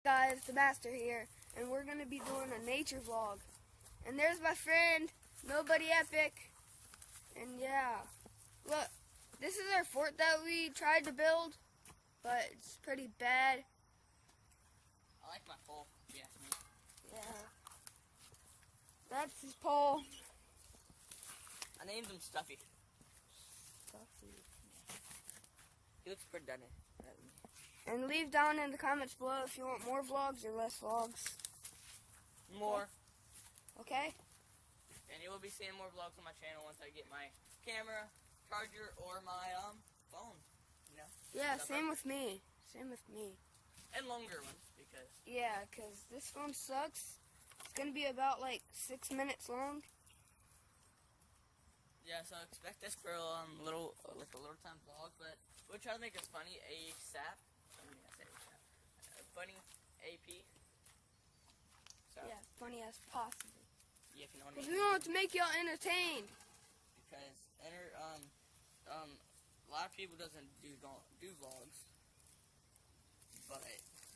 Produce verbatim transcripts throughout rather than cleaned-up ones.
Guys, the master here, and we're gonna be doing a nature vlog. And there's my friend, nobodyepic. And yeah, look, this is our fort that we tried to build, but it's pretty bad. I like my pole, if you ask me. Yeah, that's his pole. I named him Stuffy. Stuffy. He looks pretty done. And leave down in the comments below if you want more vlogs or less vlogs. More. Okay? And you will be seeing more vlogs on my channel once I get my camera, charger, or my um phone. You know? Yeah, same with me. Same with me. And longer ones, because... Yeah, because this phone sucks. It's going to be about like six minutes long. Yeah, so expect this for um little, like a little time vlog, but we'll try to make it funny ASAP. I mean, I say ASAP. Uh, funny A P. So, Yeah, funny as possible. yeah, if you know what I Because mean. we want to make y'all entertained. Because enter, um, um, a lot of people doesn't do do vlogs, but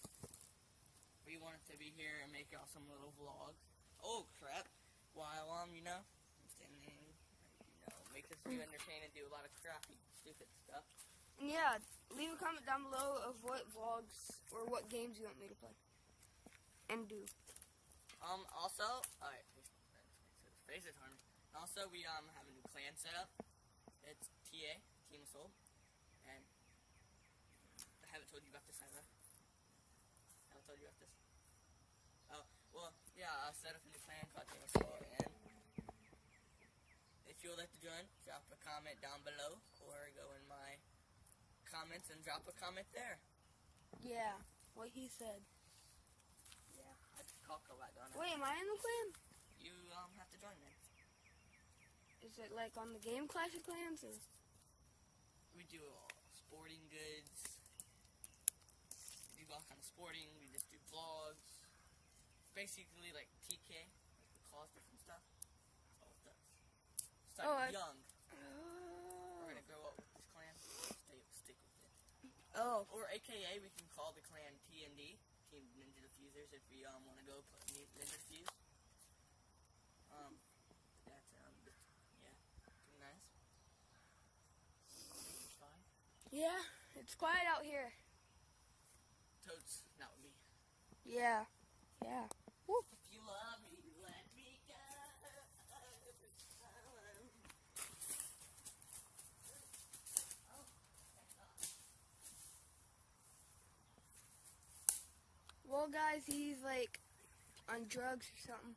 we wanted to be here and make y'all some little vlogs. Oh crap! While um, you know, I'm standing, you know, make this video entertaining and do a lot of crappy, stupid stuff. And yeah, leave a comment down below of what vlogs or what games you want me to play and do. Um, also, alright, face it, Harmony. Also, we um have a new clan set up. It's T A, Team of Soul, and I haven't told you about this either. I haven't told you about this. Oh, well, yeah, I set up a new clan called Team of Soul, and if you would like to join, drop a comment down below, or go in my comments and drop a comment there. Yeah, what he said. Yeah, I just talk a lot, don't I? Wait, am I in the clan? You um have to join me. Is it like on the game Clash of Clans? Or? We do all sporting goods. We do all kind of sporting. We just do vlogs. Basically like T K, like the cause different stuff. That's all it does. Start Oh, I... young. Oh. We're gonna grow up with this clan. Stay, stick with it. Oh. Or A K A we can call the clan T N D, Team Ninja Diffusers, if we um want to go play Ninja Diffuse. Um, that's um, yeah, pretty nice. It's fine. Yeah, it's quiet out here. Toads, not with me. Yeah, yeah. Woo. If you love me, let me go. Well, guys, he's like on drugs or something.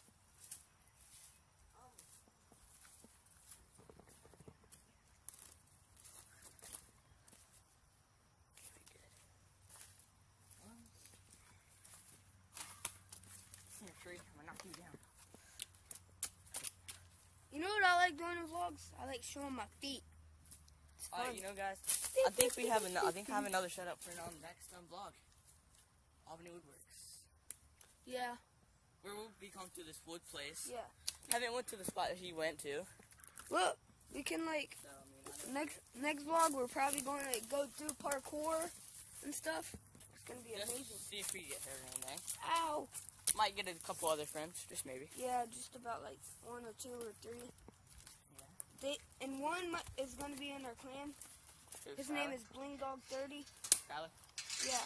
Tree, I'm gonna knock you down. You know what I like doing in vlogs? I like showing my feet. It's fun. Alright, you know, guys, I think we have an I think I have another setup for um next um vlog. Albany Woodworks. Yeah. Where we'll be going to this wood place. Yeah. Haven't went to the spot that he went to. Look, we can like So, I mean, I next next vlog. We're probably going to like, go through parkour and stuff. It's gonna be just amazing. see if we get hurt or anything. Ow. Might get a couple other friends, just maybe. Yeah, just about like one or two or three. Yeah. They and one mi- is gonna be in our clan. Who, His Skylar? name is Bling Dog thirty. Skylar? Yeah.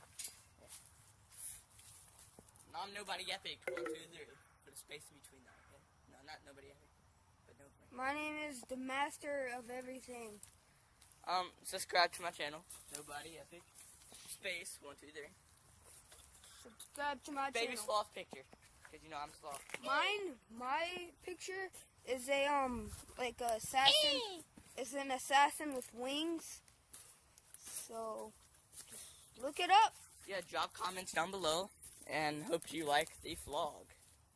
No, I'm nobodyepic. One, two, three. Put a space in between that, okay? No, not nobodyepic, but nobody. My name is the master of everything. Um, subscribe to my channel, nobodyepic. Space, one, two, three. Subscribe to my Baby channel. sloth picture, because you know I'm sloth. Mine, my picture is a um like a assassin. It's an assassin with wings. So just look it up. Yeah, drop comments down below, and hope you like the vlog.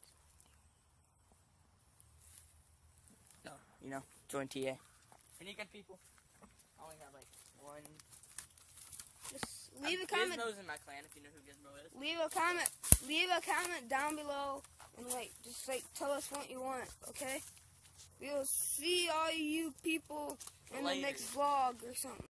No, you know, join T A. Any good people? I only have like one. Just leave um, a comment. Gizmo's in my clan, if you know who Gizmo is. Leave a comment. Leave a comment down below, and like just like tell us what you want. Okay. We'll see all you people in Later. the next vlog or something.